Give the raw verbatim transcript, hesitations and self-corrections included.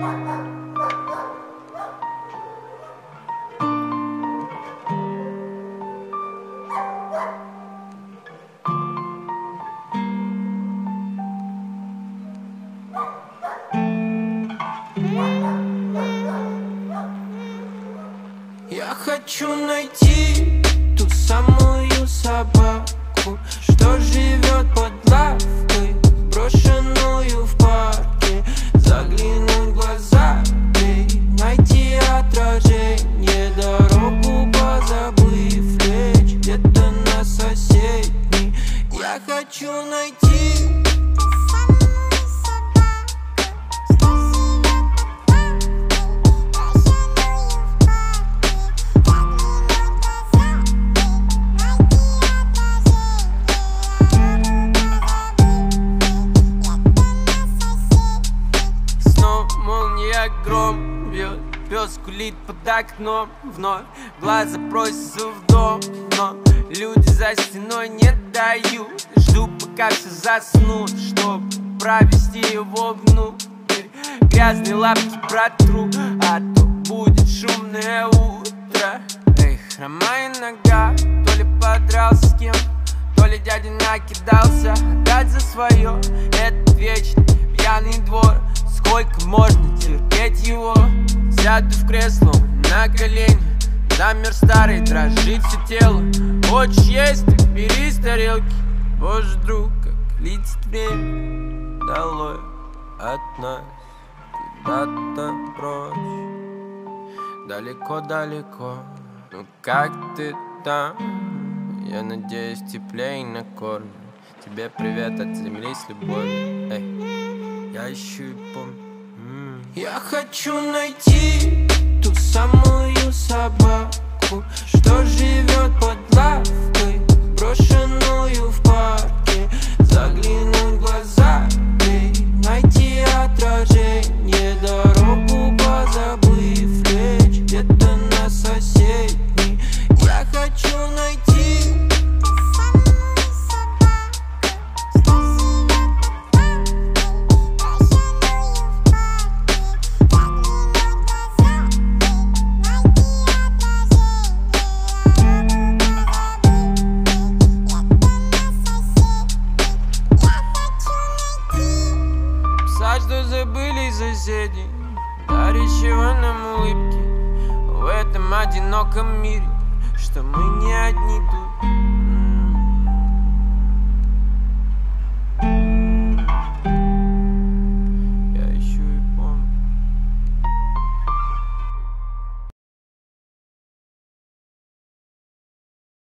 Я хочу найти ту самую собаку, что живет под лавкой, брошенную в парке. Заглянуть в глаза ей, найти отражение, дорогу позабыв лечь где-то на соседней. Я хочу найти гром бьет, пес кулит под окном. Вновь глаза просятся в дом, но люди за стеной не дают. Жду, пока все заснут, чтоб провести его внутрь. Грязные лапки протру, а то будет шумное утро. Эй, хромая нога, то ли подрался с кем, то ли дядя накидался отдать за свое. Этот вечный пьяный двор, сколько можно терпеть его? Сяду в кресло на колени, замер старый, дрожит все тело. Хочешь есть, так бери с тарелки. Боже, друг, как летит время долой от нас, куда-то прочь, далеко-далеко. Ну как ты там? Я надеюсь, теплее накормлю. Тебе привет от земли с любовью. Эй, я ищу и помню. м-м. Я хочу найти ту самую собаку, что живет под лавкой, брошенную в парке. Заглянуть в глаза ей, найти отражение, дорогу позабыв лечь где-то на соседней. Я хочу найти что забыли соседи, дарящего нам улыбки в этом одиноком мире, что мы не одни тут.